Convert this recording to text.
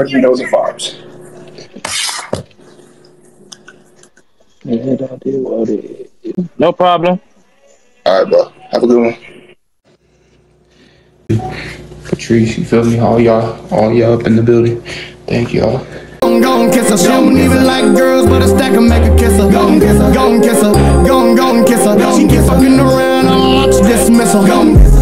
Argentinos and Farbs. No problem. All right, bro. Have a good one. Patrice, you feel me? All y'all up in the building. Thank y'all. Gon' kiss her. She don't even like girls, but a stack and make her kiss her. Gon' kiss her. Gon' kiss her. Gon' kiss her. She keep fucking around, I'll watch dismiss her.